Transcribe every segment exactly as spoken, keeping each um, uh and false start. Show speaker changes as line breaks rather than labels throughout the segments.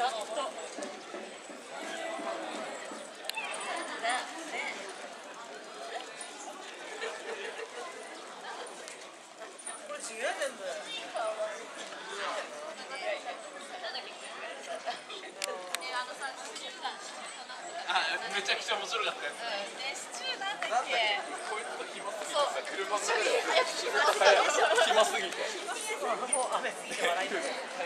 めちゃくちゃ面白かったやつ。
ね、シチューなんだっけ。
こいつと暇すぎてさ、車の中で
暇すぎて。
もう雨すぎて笑いたい。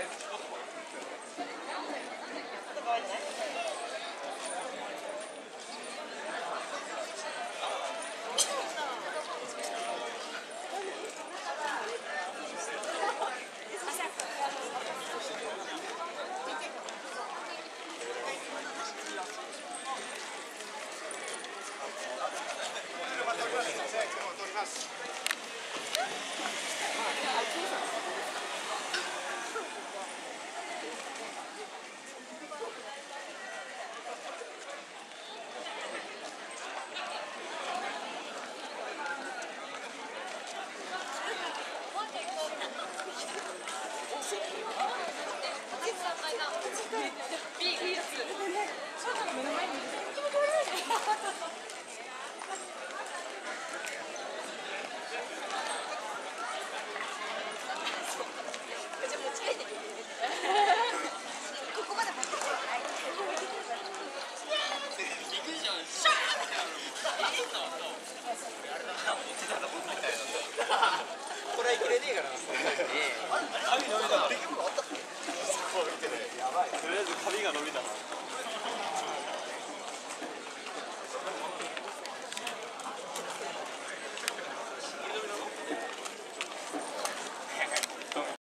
これはきれねえからな。髪伸びた。とりあえず髪が伸びたな。